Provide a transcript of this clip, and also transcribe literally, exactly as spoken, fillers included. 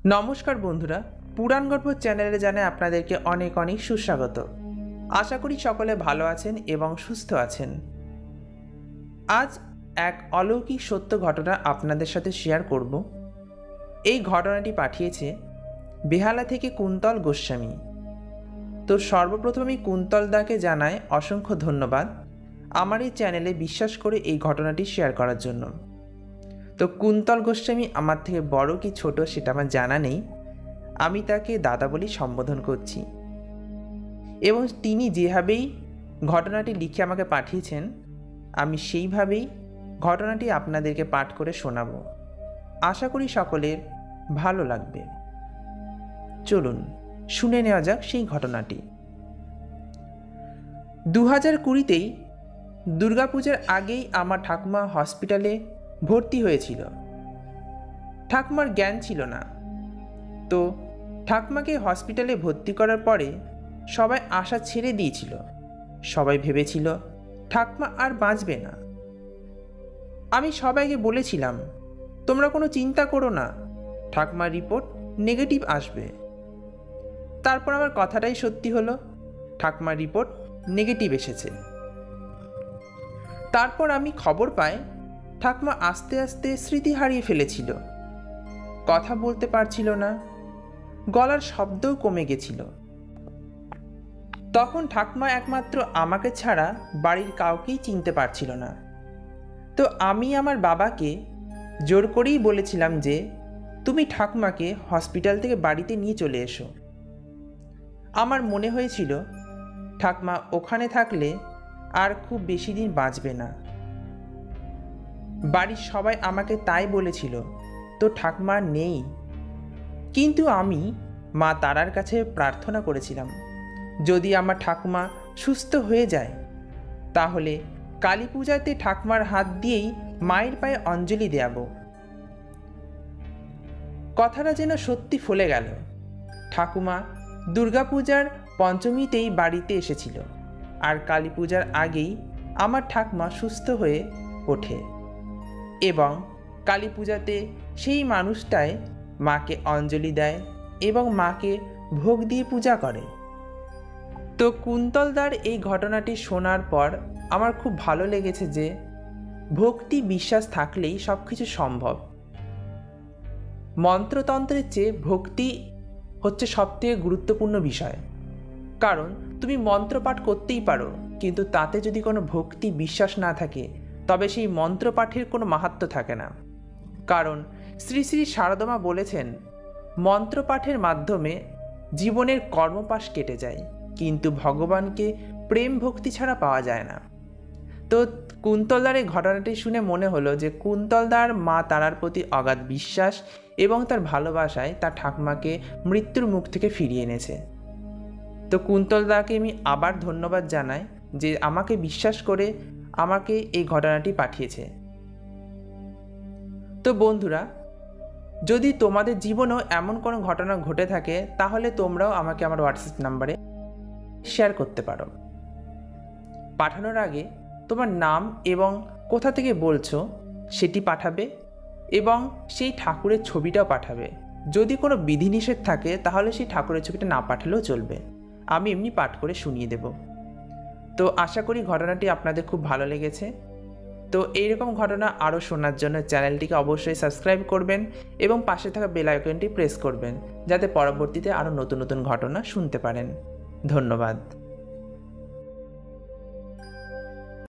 নমস্কার বন্ধুরা, পুরাণ গল্প চ্যানেলে জানাই আপনাদেরকে অনেক অনেক সুস্বাগত। আশা করি সকলে ভালো আছেন এবং সুস্থ আছেন। আজ এক অলৌকিক সত্য ঘটনা আপনাদের সাথে শেয়ার করব। এই ঘটনাটি পাঠিয়েছে বেহালা থেকে কুন্তল গোস্বামী। তো সর্বপ্রথম আমি কুন্তল দাকে জানাই অসংখ্য ধন্যবাদ আমার এই চ্যানেলে বিশ্বাস করে এই ঘটনাটি শেয়ার করার জন্য। তো কুন্তল গোস্বামী আমার থেকে বড় কি ছোট সেটা আমার জানা নেই, আমি তাকে দাদা বলি সম্বোধন করছি। এবং তিনি যেভাবেই ঘটনাটি লিখে আমাকে পাঠিয়েছেন, আমি সেইভাবেই ঘটনাটি আপনাদেরকে পাঠ করে শোনাবো। আশা করি সকলের ভালো লাগবে। চলুন শুনে নেওয়া যাক সেই ঘটনাটি। দু হাজার কুড়িতেই দুর্গাপূজার আগেই আমার ঠাকুমা হসপিটালে ভর্তি হয়েছিল। ঠাকুমার জ্ঞান ছিল না। তো ঠাকুমাকে হসপিটালে ভর্তি করার পরে সবাই আশা ছেড়ে দিয়েছিল। সবাই ভেবেছিল ঠাকুমা আর বাঁচবে না। আমি সবাইকে বলেছিলাম, তোমরা কোনো চিন্তা করো না, ঠাকুমার রিপোর্ট নেগেটিভ আসবে। তারপর আমার কথাটাই সত্যি হলো, ঠাকুমার রিপোর্ট নেগেটিভ এসেছে। তারপর আমি খবর পাই ঠাকুমা আস্তে আস্তে স্মৃতি হারিয়ে ফেলেছিল, কথা বলতে পারছিল না, গলার শব্দও কমে গেছিল। তখন ঠাকুমা একমাত্র আমাকে ছাড়া বাড়ির কাউকেই চিনতে পারছিল না। তো আমি আমার বাবাকে জোর করেই বলেছিলাম যে তুমি ঠাকুমাকে হসপিটাল থেকে বাড়িতে নিয়ে চলে এসো। আমার মনে হয়েছিল ঠাকুমা ওখানে থাকলে আর খুব বেশি দিন বাঁচবে না। বাড়ির সবাই আমাকে তাই বলেছিল, তো ঠাকুমা নেই। কিন্তু আমি মা তারার কাছে প্রার্থনা করেছিলাম, যদি আমার ঠাকুমা সুস্থ হয়ে যায় তাহলে কালী পূজাতে ঠাকুমার হাত দিয়েই মায়ের পায়ে অঞ্জলি দেব। কথাটা যেন সত্যি ফলে গেল। ঠাকুমা দুর্গাপূজার পঞ্চমীতেই বাড়িতে এসেছিল, আর কালী পূজার আগেই আমার ঠাকুমা সুস্থ হয়ে ওঠে এবং কালী পূজাতে সেই মানুষটাই মাকে অঞ্জলি দেয় এবং মাকে ভোগ দিয়ে পূজা করে। তো কুন্তলদার এই ঘটনাটি শোনার পর আমার খুব ভালো লেগেছে যে ভক্তি বিশ্বাস থাকলেই সব কিছু সম্ভব। মন্ত্রতন্ত্রের চেয়ে ভক্তি হচ্ছে সবথেকে গুরুত্বপূর্ণ বিষয়। কারণ তুমি মন্ত্রপাঠ করতেই পারো, কিন্তু তাতে যদি কোনো ভক্তি বিশ্বাস না থাকে তবে সেই মন্ত্রপাঠের কোনো মাহাত্ম্য থাকে না। কারণ শ্রী শ্রী শারদমা বলেছেন, মন্ত্রপাঠের মাধ্যমে জীবনের কর্মপাশ কেটে যায়, কিন্তু ভগবানকে প্রেম ভক্তি ছাড়া পাওয়া যায় না। তো কুন্তলদার এই ঘটনাটি শুনে মনে হলো যে কুন্তলদার মা তারার প্রতি অগাধ বিশ্বাস এবং তার ভালোবাসায় তার ঠাকুমাকে মৃত্যুর মুখ থেকে ফিরিয়ে এনেছে। তো কুন্তলদাকে আমি আবার ধন্যবাদ জানাই যে আমাকে বিশ্বাস করে আমাকে এই ঘটনাটি পাঠিয়েছে। তো বন্ধুরা, যদি তোমাদের জীবনেও এমন কোনো ঘটনা ঘটে থাকে তাহলে তোমরাও আমাকে আমার হোয়াটসঅ্যাপ নাম্বারে শেয়ার করতে পারো। পাঠানোর আগে তোমার নাম এবং কোথা থেকে বলছো সেটি পাঠাবে এবং সেই ঠাকুরের ছবিটাও পাঠাবে। যদি কোনো বিধিনিষেধ থাকে তাহলে সেই ঠাকুরের ছবিটা না পাঠালেও চলবে, আমি এমনি পাঠ করে শুনিয়ে দেব। তো আশা করি ঘটনাটি আপনাদের খুব ভালো লেগেছে। তো এইরকম ঘটনা আরও শোনার জন্য চ্যানেলটিকে অবশ্যই সাবস্ক্রাইব করবেন এবং পাশে থাকা বেল আইকনটি প্রেস করবেন, যাতে পরবর্তীতে আরও নতুন নতুন ঘটনা শুনতে পারেন। ধন্যবাদ।